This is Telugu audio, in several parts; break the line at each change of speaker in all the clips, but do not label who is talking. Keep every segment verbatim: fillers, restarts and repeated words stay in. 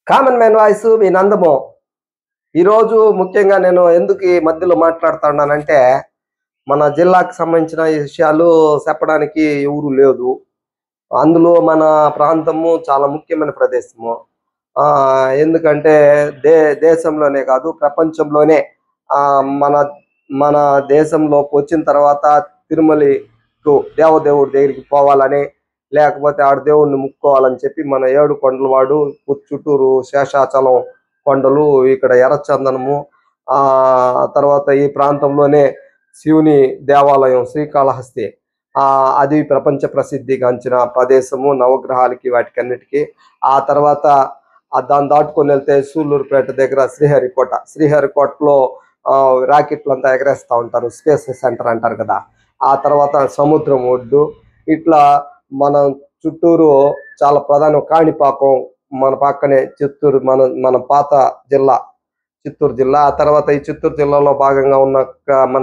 కామన్ మ్యాన్ వాయిస్ మీ నందము. ఈరోజు ముఖ్యంగా నేను ఎందుకు ఈ మధ్యలో మాట్లాడుతున్నానంటే, మన జిల్లాకు సంబంధించిన ఈ విషయాలు చెప్పడానికి ఎవరు లేదు. అందులో మన ప్రాంతము చాలా ముఖ్యమైన ప్రదేశము. ఆహ్, ఎందుకంటే దే దేశంలోనే కాదు ప్రపంచంలోనే ఆహ్, మన మన దేశంలోకి వచ్చిన తర్వాత తిరుమలకు దేవదేవుడి దగ్గరికి పోవాలని, లేకపోతే ఆడ దేవుడిని ముక్కోవాలని చెప్పి మన ఏడు కొండల వాడు చుట్టూరు శేషాచలం కొండలు, ఇక్కడ ఎర్రచందనము, ఆ తర్వాత ఈ ప్రాంతంలోనే శివుని దేవాలయం శ్రీకాళహస్తి, ఆ అది ప్రపంచ ప్రసిద్ధిగాంచిన ప్రదేశము నవగ్రహాలకి వాటికన్నిటికీ. ఆ తర్వాత దాన్ని దాటుకొని వెళ్తే సూళ్ళూరుపేట దగ్గర శ్రీహరికోట, శ్రీహరికోటలో రాకెట్లు అంతా ఎగరేస్తూ ఉంటారు, స్పేస్ సెంటర్ అంటారు కదా. ఆ తర్వాత సముద్రం ఒడ్డు, ఇట్లా మన చుట్టూరు చాలా ప్రధానం కాణిపాకం, మన పక్కనే చిత్తూరు, మన మన పాత జిల్లా చిత్తూరు జిల్లా. ఆ తర్వాత ఈ చిత్తూరు జిల్లాలో భాగంగా ఉన్న మన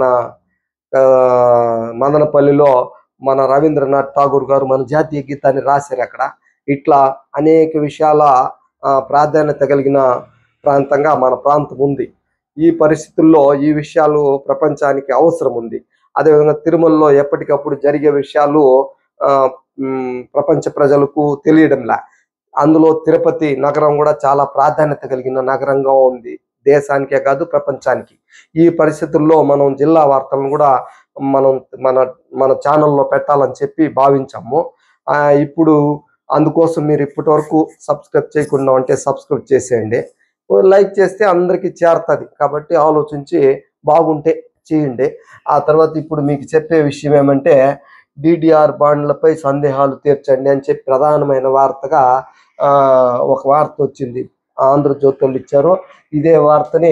మదనపల్లిలో మన రవీంద్రనాథ్ ఠాగూర్ గారు మన జాతీయ గీతాన్ని రాశారు అక్కడ. ఇట్లా అనేక విషయాల ప్రాధాన్యత కలిగిన ప్రాంతంగా మన ప్రాంతం ఉంది. ఈ పరిస్థితుల్లో ఈ విషయాలు ప్రపంచానికి అవసరం ఉంది. అదేవిధంగా తిరుమలలో ఎప్పటికప్పుడు జరిగే విషయాలు ప్రపంచ ప్రజలకు తెలియడంలా. అందులో తిరుపతి నగరం కూడా చాలా ప్రాధాన్యత కలిగిన నగరంగా ఉంది, దేశానికే కాదు ప్రపంచానికి. ఈ పరిస్థితుల్లో మనం జిల్లా వార్తలను కూడా మనం మన మన ఛానల్లో పెట్టాలని చెప్పి భావించాము. ఇప్పుడు అందుకోసం మీరు ఇప్పటి వరకు సబ్స్క్రైబ్ చేయకుండా ఉంటే సబ్స్క్రైబ్ చేసేయండి, లైక్ చేస్తే అందరికీ చేరుతుంది. కాబట్టి ఆలోచించి బాగుంటే చేయండి. ఆ తర్వాత ఇప్పుడు మీకు చెప్పే విషయం ఏమంటే, డిడిఆర్ బాండ్లపై సందేహాలు తీర్చండి అని చెప్పి ప్రధానమైన వార్తగా ఒక వార్త వచ్చింది, ఆంధ్రజ్యోతి వాళ్ళు ఇచ్చారు. ఇదే వార్తని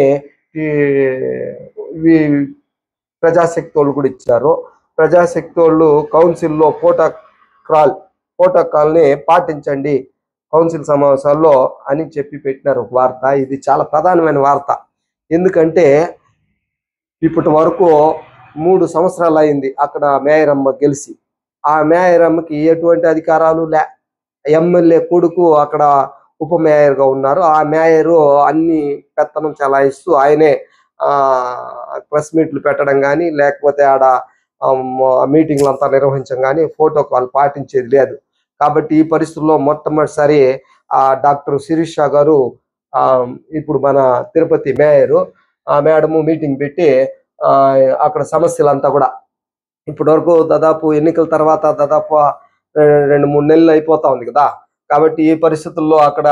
ఈ ప్రజాశక్తి వాళ్ళు కూడా ఇచ్చారు. ప్రజాశక్తి వాళ్ళు కౌన్సిల్లో ప్రోటోకాల్ ప్రోటోకాల్ని పాటించండి కౌన్సిల్ సమావేశాల్లో అని చెప్పి పెట్టినారు ఒక వార్త. ఇది చాలా ప్రధానమైన వార్త. ఎందుకంటే ఇప్పటి వరకు మూడు సంవత్సరాలు అయింది అక్కడ మేయరమ్మ గెలిచి. ఆ మేయరమ్మకి ఎటువంటి అధికారాలు లే. ఎమ్మెల్యే కొడుకు అక్కడ ఉప మేయర్గా ఉన్నారు. ఆ మేయరు అన్ని పెత్తనం చెలాయిస్తూ ఆయనే ప్రెస్ మీట్లు పెట్టడం కానీ, లేకపోతే ఆడ మీటింగ్లు అంతా నిర్వహించడం కానీ ప్రోటోకాల్ పాటించేది లేదు. కాబట్టి ఈ పరిస్థితుల్లో మొట్టమొదటిసారి ఆ డాక్టర్ శిరీష గారు, ఇప్పుడు మన తిరుపతి మేయరు, ఆ మేడము మీటింగ్ పెట్టి అక్కడ సమస్యలంతా కూడా ఇప్పటి వరకు దాదాపు ఎన్నికల తర్వాత దాదాపు రెండు మూడు నెలలు అయిపోతా ఉంది కదా. కాబట్టి ఈ పరిస్థితుల్లో అక్కడ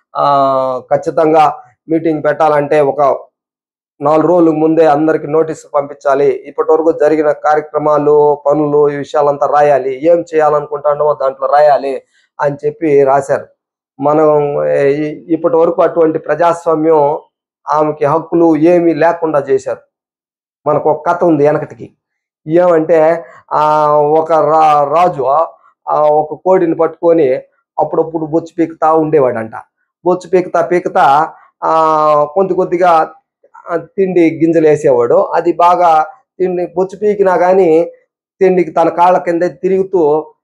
ఖచ్చితంగా మీటింగ్ పెట్టాలంటే ఒక నాలుగు రోజుల ముందే అందరికి నోటీస్ పంపించాలి. ఇప్పటి వరకు జరిగిన కార్యక్రమాలు, పనులు, ఈ విషయాలంతా రాయాలి, ఏం చేయాలనుకుంటాడో దాంట్లో రాయాలి అని చెప్పి రాశారు. మనం ఇప్పటి వరకు అటువంటి ప్రజాస్వామ్యం, ఆమెకి హక్కులు ఏమీ లేకుండా చేశారు. మనకు ఒక కథ ఉంది వెనకటికి. ఏమంటే ఆ ఒక రా రాజు ఒక కోడిని పట్టుకొని అప్పుడప్పుడు బొచ్చు పీకుతా ఉండేవాడంట. బొచ్చు పీకుతా పీకుతా ఆ కొద్ది కొద్దిగా తిండి గింజలు వేసేవాడు. అది బాగా తిండి బొచ్చు పీకినా కానీ తిండికి తన కాళ్ళ కింద తిరుగుతూ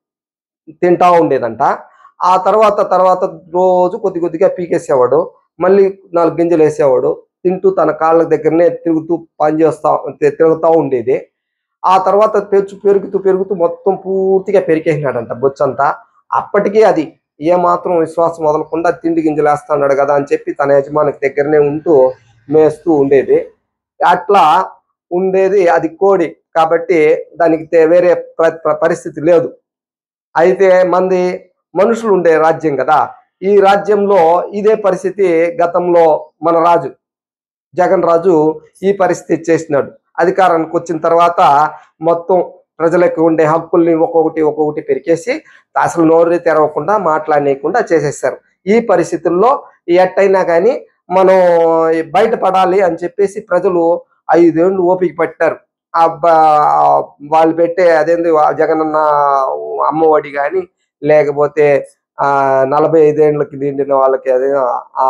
తింటా ఉండేదంట. ఆ తర్వాత తర్వాత రోజు కొద్ది కొద్దిగా పీకేసేవాడు, మళ్ళీ నాలుగు గింజలు వేసేవాడు, తింటూ తన కాళ్ళ దగ్గరనే తిరుగుతూ పనిచేస్తా తిరుగుతూ ఉండేది. ఆ తర్వాత పెంచు పెరుగుతూ పెరుగుతూ మొత్తం పూర్తిగా పెరికేసినాడంట బొచ్చంతా. అప్పటికీ అది ఏమాత్రం విశ్వాసం వదలకుండా తిండి గింజలు వేస్తున్నాడు కదా అని చెప్పి తన యజమానికి దగ్గరనే ఉంటూ మేస్తూ ఉండేది. అట్లా ఉండేది. అది కోడి కాబట్టి దానికి వేరే పరిస్థితి లేదు. అయితే మంది మనుషులు ఉండే రాజ్యం కదా. ఈ రాజ్యంలో ఇదే పరిస్థితి గతంలో మన రాజు జగన్ రాజు ఈ పరిస్థితి చేసినాడు. అధికారానికి వచ్చిన తర్వాత మొత్తం ప్రజలకు ఉండే హక్కుల్ని ఒక్కొక్కటి ఒక్కొక్కటి పెరికేసి అసలు నోరు తెరవకుండా మాట్లాడనీయకుండా చేసేసారు. ఈ పరిస్థితుల్లో ఎట్టయినా కానీ మనం బయటపడాలి అని చెప్పేసి ప్రజలు ఐదేళ్ళు ఓపిక పట్టారు. వాళ్ళు పెట్టే అదేంది జగనన్న అమ్మఒడి కానీ, లేకపోతే ఆ నలభై ఐదేళ్ళకి నిండిన వాళ్ళకి అదే ఆ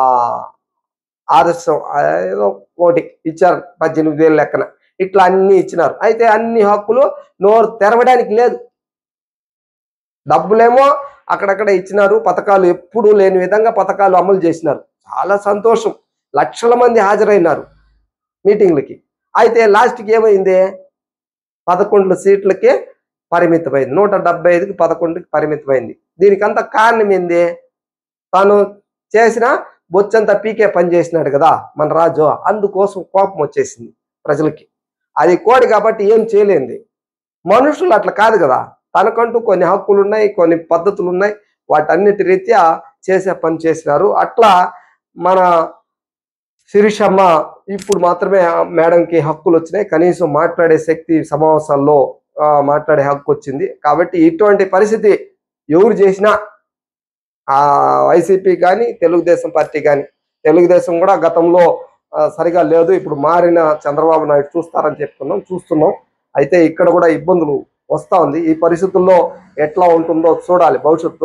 ఆదర్శం ఏదో ఒకటి ఇచ్చారు, పద్దెనిమిది వేలు లెక్కన. ఇట్లా అన్ని ఇచ్చినారు. అయితే అన్ని హక్కులు నోరు తెరవడానికి లేదు. డబ్బులేమో అక్కడక్కడ ఇచ్చినారు, పథకాలు ఎప్పుడూ లేని విధంగా పథకాలు అమలు చేసినారు. చాలా సంతోషం. లక్షల మంది హాజరైనారు మీటింగ్లకి. అయితే లాస్ట్కి ఏమైంది? పదకొండు సీట్లకే పరిమితమైంది. నూట డెబ్బై ఐదుకి పదకొండుకి పరిమితమైంది. దీనికంతా కారణం ఏంది? తాను చేసిన బొచ్చంతా పీకే పని చేసినాడు కదా మన రాజు, అందుకోసం కోపం వచ్చేసింది ప్రజలకి. అది కోడి కాబట్టి ఏం చేయలేంది. మనుషులు అట్లా కాదు కదా, తనకంటూ కొన్ని హక్కులు ఉన్నాయి, కొన్ని పద్ధతులు ఉన్నాయి, వాటన్నిటి రీత్యా చేసే పని చేసినారు. అట్లా మన శిరీషమ్మ ఇప్పుడు మాత్రమే మేడంకి హక్కులు వచ్చినాయి, కనీసం మాట్లాడే శక్తి సమావేశాల్లో మాట్లాడే హక్కు వచ్చింది. కాబట్టి ఇటువంటి పరిస్థితి ఎవరు చేసినా ఆ వైసీపీ కానీ తెలుగుదేశం పార్టీ కానీ, తెలుగుదేశం కూడా గతంలో సరిగా లేదు, ఇప్పుడు మారిన చంద్రబాబు నాయుడు చూస్తారని చెప్తున్నాం, చూస్తున్నాం. అయితే ఇక్కడ కూడా ఇబ్బందులు వస్తూ ఉంది. ఈ పరిస్థితుల్లో ఎట్లా ఉంటుందో చూడాలి భవిష్యత్తు.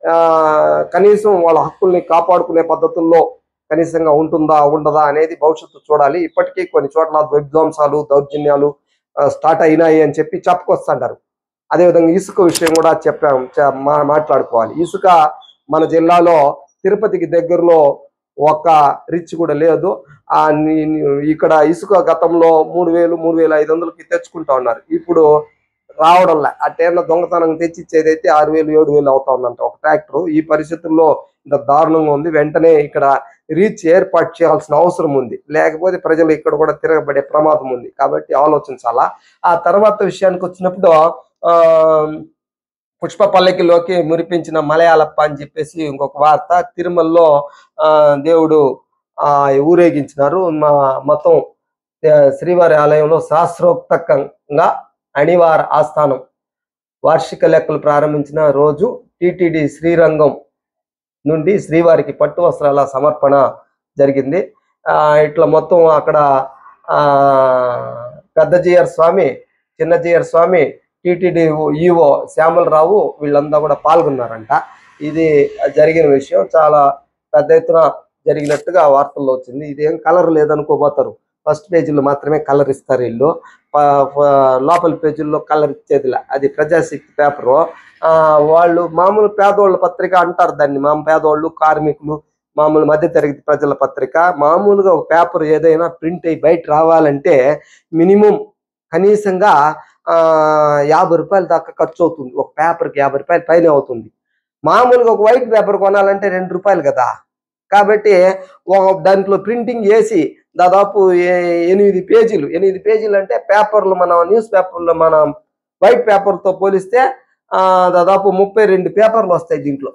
కనీసం వాళ్ళ హక్కుల్ని కాపాడుకునే పద్ధతుల్లో కనీసంగా ఉంటుందా ఉండదా అనేది భవిష్యత్తు చూడాలి. ఇప్పటికీ కొన్ని చోట్ల విధ్వంసాలు దౌర్జన్యాలు స్టార్ట్ అయినాయి అని చెప్పి చెప్పుకొస్తుంటారు. అదేవిధంగా ఇసుక విషయం కూడా చెప్పాము, మాట్లాడుకోవాలి. ఇసుక మన జిల్లాలో తిరుపతికి దగ్గరలో ఒక్క రిచ్ కూడా లేదు. ఆ ఇక్కడ ఇసుక గతంలో మూడు వేలు మూడు వేల ఐదు వందలకి తెచ్చుకుంటా ఉన్నారు, ఇప్పుడు రావడంలే. ఆ టైంలో దొంగతనం తెచ్చిచ్చేదైతే ఆరు వేలు ఏడు వేలు అవుతా ఉందంట ఒక ట్రాక్టర్. ఈ పరిస్థితుల్లో ఇంత దారుణంగా ఉంది. వెంటనే ఇక్కడ రీచ్ ఏర్పాటు చేయాల్సిన అవసరం ఉంది, లేకపోతే ప్రజలు ఇక్కడ కూడా తిరగబడే ప్రమాదం ఉంది. కాబట్టి ఆలోచించాలా. ఆ తర్వాత విషయానికి వచ్చినప్పుడు ఆ పుష్ప పల్లకిలోకి మురిపించిన మలయాళప్ప అని చెప్పేసి ఇంకొక వార్త. తిరుమలలో ఆ దేవుడు ఆ ఊరేగించినారు. మా మొత్తం శ్రీవారి ఆలయంలో శాస్త్రోక్తంగా అణివార ఆస్థానం వార్షిక లెక్కలు ప్రారంభించిన రోజు టిటిడి శ్రీరంగం నుండి శ్రీవారికి పట్టు వస్త్రాల సమర్పణ జరిగింది. ఆ ఇట్లా మొత్తం అక్కడ ఆ పెద్దజీయర్ స్వామి, చిన్నజీయర్ స్వామి, టిటిడి ఈవో శ్యామలరావు వీళ్ళంతా కూడా పాల్గొన్నారంట. ఇది జరిగిన విషయం చాలా పెద్ద ఎత్తున జరిగినట్టుగా వార్తల్లో వచ్చింది. ఇదేం కలర్ లేదనుకోబోతారు, ఫస్ట్ పేజీలో మాత్రమే కలర్ ఇస్తారు వీళ్ళు, లోపల పేజీల్లో కలర్ ఇచ్చేదిలా. అది ప్రజాశక్తి పేపరు. వాళ్ళు మామూలు పేదోళ్ళ పత్రిక అంటారు దాన్ని, మా పేదోళ్ళు కార్మికులు మామూలు మధ్యతరగతి ప్రజల పత్రిక. మామూలుగా ఒక పేపర్ ఏదైనా ప్రింట్ అయ్యి బయట రావాలంటే మినిమం కనీసంగా ఆ యాభై రూపాయల దాకా ఖర్చు అవుతుంది. ఒక పేపర్కి యాభై రూపాయల పైన అవుతుంది. మామూలుగా ఒక వైట్ పేపర్ కొనాలంటే రెండు రూపాయలు కదా. కాబట్టి దాంట్లో ప్రింటింగ్ చేసి దాదాపు ఎనిమిది పేజీలు ఎనిమిది పేజీలు అంటే పేపర్లు మన న్యూస్ పేపర్లో మన వైట్ పేపర్తో పోలిస్తే ఆ దాదాపు ముప్పై రెండు పేపర్లు వస్తాయి. దీంట్లో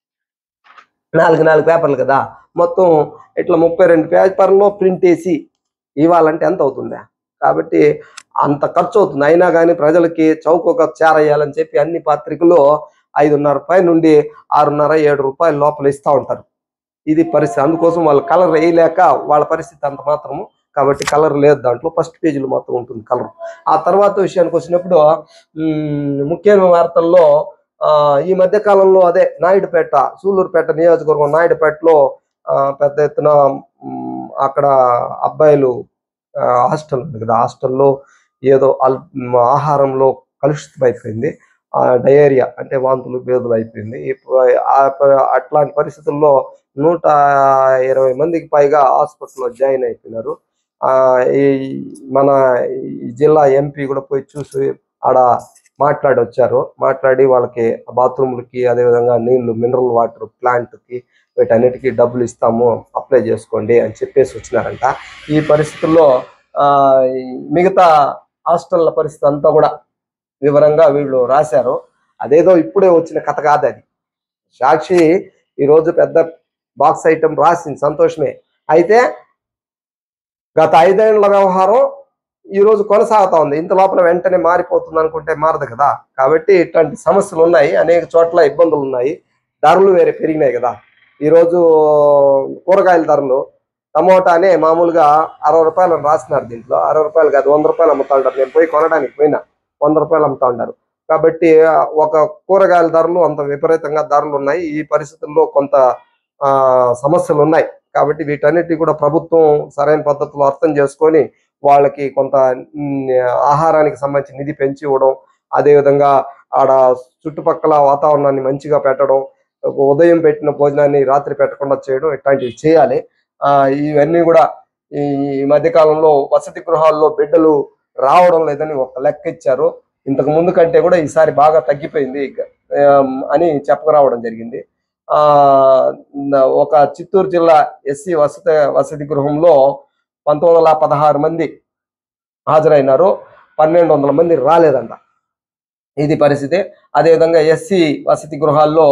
నాలుగు నాలుగు పేపర్లు కదా, మొత్తం ఇట్లా ముప్పై రెండు పేపర్లో ప్రింట్ వేసి ఇవ్వాలంటే ఎంత అవుతుందా? కాబట్టి అంత ఖర్చు అవుతుంది. అయినా కానీ ప్రజలకి చౌకగా చేరయ్యాలని చెప్పి అన్ని పత్రికలు ఐదున్నర రూపాయల నుండి ఆరున్నర ఏడు రూపాయల లోపల ఇస్తూ ఉంటారు. ఇది పరిస్థితి. అందుకోసం వాళ్ళు కలర్ వేయలేక వాళ్ళ పరిస్థితి అంత మాత్రము. కాబట్టి కలర్ లేదు దాంట్లో, ఫస్ట్ పేజీలో మాత్రం ఉంటుంది కలర్. ఆ తర్వాత విషయానికి వచ్చినప్పుడు ముఖ్యమైన వార్తల్లో ఈ మధ్య కాలంలో అదే నాయుడుపేట, సూళ్ళూరుపేట నియోజకవర్గం నాయుడుపేటలో పెద్ద ఎత్తున అక్కడ అబ్బాయిలు హాస్టల్ ఉంది కదా, హాస్టల్లో ఏదో ఆహారంలో కలుషితం అయిపోయింది, డయేరియా అంటే వాంతులు బేదులు అయిపోయింది. అట్లాంటి పరిస్థితుల్లో నూట ఇరవై మందికి పైగా హాస్పిటల్లో జాయిన్ అయిపోయినారు. ఈ మన జిల్లా ఎంపీ కూడా పోయి చూసి ఆడ మాట్లాడి వచ్చారు. మాట్లాడి వాళ్ళకి బాత్రూమ్లకి అదేవిధంగా నీళ్లు మినరల్ వాటర్ ప్లాంట్కి వీటన్నిటికీ డబ్బులు ఇస్తాము, అప్లై చేసుకోండి అని చెప్పేసి వచ్చినారంట. ఈ పరిస్థితుల్లో మిగతా హాస్టల్ల పరిస్థితి అంతా కూడా వివరంగా వీళ్ళు రాశారు. అదేదో ఇప్పుడే వచ్చిన కథ కాదు అది. సాక్షి ఈరోజు పెద్ద బాక్స్ ఐటమ్ రాసింది, సంతోషమే. అయితే గత ఐదేళ్ల వ్యవహారం ఈరోజు కొనసాగుతా ఉంది. ఇంత లోపల వెంటనే మారిపోతుంది అనుకుంటే మారదు కదా. కాబట్టి ఇట్లాంటి సమస్యలు ఉన్నాయి, అనేక చోట్ల ఇబ్బందులు ఉన్నాయి. ధరలు వేరే పెరిగినాయి కదా. ఈరోజు కూరగాయల ధరలు టమోటానే మామూలుగా అరవై రూపాయలు రాస్తున్నారు. దీంట్లో అరవై రూపాయలు కాదు వంద రూపాయలు అమ్ముతా ఉంటారు. నేను పోయి కొనడానికి పోయినా వంద రూపాయలు అమ్ముతా ఉంటారు. కాబట్టి ఒక కూరగాయల ధరలు అంత విపరీతంగా ధరలు ఉన్నాయి. ఈ పరిస్థితుల్లో కొంత సమస్యలు ఉన్నాయి. కాబట్టి వీటన్నిటి కూడా ప్రభుత్వం సరైన పద్ధతిలో అర్థం చేసుకొని వాళ్ళకి కొంత ఆహారానికి సంబంధించి నిధి పెంచి ఇవ్వడం, అదేవిధంగా ఆడ చుట్టుపక్కల వాతావరణాన్ని మంచిగా పెట్టడం, ఉదయం పెట్టిన భోజనాన్ని రాత్రి పెట్టకుండా చేయడం ఇట్లాంటివి చేయాలి. ఆ ఇవన్నీ కూడా ఈ ఈ మధ్యకాలంలో వసతి గృహాల్లో బిడ్డలు రావడం లేదని ఒక లెక్క ఇచ్చారు. ఇంతకు ముందు కంటే కూడా ఈసారి బాగా తగ్గిపోయింది అని చెప్పరావడం జరిగింది. ఆ ఒక చిత్తూరు జిల్లా ఎస్సీ వసతి వసతి గృహంలో పంతొమ్మిది వందల పదహారు మంది హాజరైనారు, పన్నెండు వందల మంది రాలేదంట. ఇది పరిస్థితి. అదేవిధంగా ఎస్సీ వసతి గృహాల్లో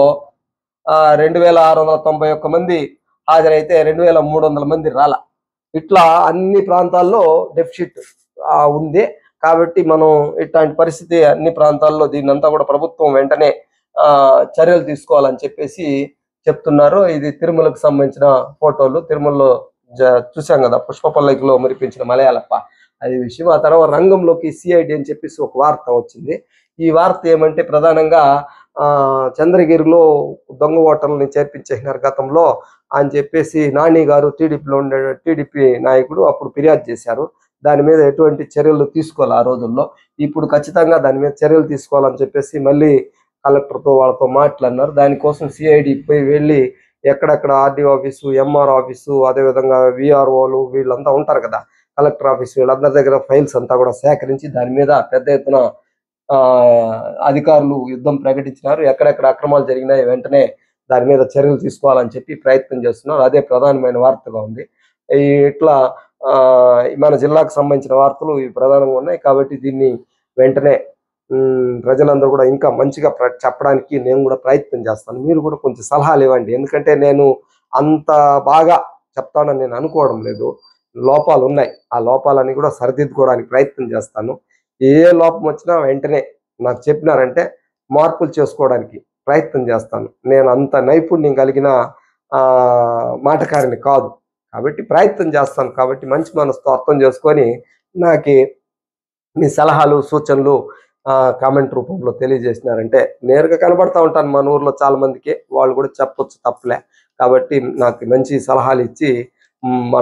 రెండు వేల ఆరు వందల తొంభై ఒక్క మంది హాజరైతే రెండు వేల మూడు వందల మంది రాల. ఇట్లా అన్ని ప్రాంతాల్లో డెఫిసిట్ ఉంది. కాబట్టి మనం ఇట్లాంటి పరిస్థితి అన్ని ప్రాంతాల్లో దీన్నంతా కూడా ప్రభుత్వం వెంటనే ఆ చర్యలు తీసుకోవాలని చెప్పేసి చెప్తున్నారు. ఇది తిరుమలకు సంబంధించిన ఫోటోలు. తిరుమలలో చూసాం కదా, పుష్ప పల్లకిలో మురిపించిన మలయాళప్ప అది విషయం. ఆ తర్వాత రంగంలోకి సిఐడి అని చెప్పేసి ఒక వార్త వచ్చింది. ఈ వార్త ఏమంటే ప్రధానంగా ఆ చంద్రగిరిలో దొంగ ఓటర్లని చేర్పించేసినారు గతంలో అని చెప్పేసి నాని గారు టీడీపీలో ఉండే టీడీపీ నాయకుడు అప్పుడు ఫిర్యాదు చేశారు. దాని మీద ఎటువంటి చర్యలు తీసుకోవాలి ఆ రోజుల్లో. ఇప్పుడు ఖచ్చితంగా దాని మీద చర్యలు తీసుకోవాలని చెప్పేసి మళ్ళీ కలెక్టర్తో వాళ్ళతో మాట్లాడినారు. దానికోసం సిఐడి పోయి వెళ్ళి ఎక్కడెక్కడ ఆర్డీఓ ఆఫీసు, ఎంఆర్ ఆఫీసు, అదేవిధంగా విఆర్ఓలు వీళ్ళంతా ఉంటారు కదా, కలెక్టర్ ఆఫీసు, వీళ్ళందరి దగ్గర ఫైల్స్ అంతా కూడా సేకరించి దాని మీద పెద్ద ఎత్తున ఆ అధికారులు యుద్ధం ప్రకటించినారు. ఎక్కడెక్కడ అక్రమాలు జరిగినాయి వెంటనే దాని మీద చర్యలు తీసుకోవాలని చెప్పి ప్రయత్నం చేస్తున్నారు. అదే ప్రధానమైన వార్తగా ఉంది. ఇట్లా ఆ మన జిల్లాకు సంబంధించిన వార్తలు ఇవి ప్రధానంగా ఉన్నాయి. కాబట్టి దీన్ని వెంటనే ప్రజలందరూ కూడా ఇంకా మంచిగా చెప్పడానికి నేను కూడా ప్రయత్నం చేస్తాను. మీరు కూడా కొంచెం సలహాలు ఇవ్వండి. ఎందుకంటే నేను అంత బాగా చెప్తానని నేను అనుకోవడం లేదు. లోపాలు ఉన్నాయి. ఆ లోపాలని కూడా సరిదిద్దుకోవడానికి ప్రయత్నం చేస్తాను. ఏ లోపం వచ్చినా వెంటనే నాకు చెప్పినారంటే మార్పులు చేసుకోవడానికి ప్రయత్నం చేస్తాను. నేను అంత నైపుణ్యం కలిగిన ఆ మాటకారిని కాదు. కాబట్టి ప్రయత్నం చేస్తాను. కాబట్టి మంచి మనసుతో అర్థం చేసుకొని నాకు మీ సలహాలు సూచనలు కామెంట్ రూపంలో తెలియజేసినారంటే నేరుగా కనబడతా ఉంటాను మన ఊర్లో చాలా మందికి, వాళ్ళు కూడా చెప్పొచ్చు, తప్పలే. కాబట్టి నాకు మంచి సలహాలు ఇచ్చి మన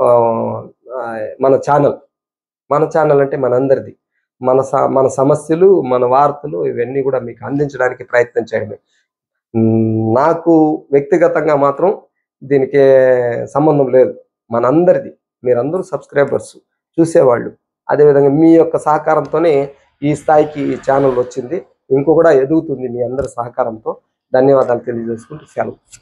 మన ఛానల్ మన ఛానల్ అంటే మనందరిది, మన మన సమస్యలు, మన వార్తలు ఇవన్నీ కూడా మీకు అందించడానికి ప్రయత్నం చేయడమే. నాకు వ్యక్తిగతంగా మాత్రం దీనికి సంబంధం లేదు, మనందరిది. మీరందరూ సబ్స్క్రైబర్స్, చూసేవాళ్ళు. అదేవిధంగా మీ యొక్క సహకారంతోనే ఈ స్థాయికి ఈ ఛానల్ వచ్చింది. ఇంకో కూడా ఎదుగుతుంది మీ అందరి సహకారంతో. ధన్యవాదాలు తెలియజేసుకుంటూ సెలవు.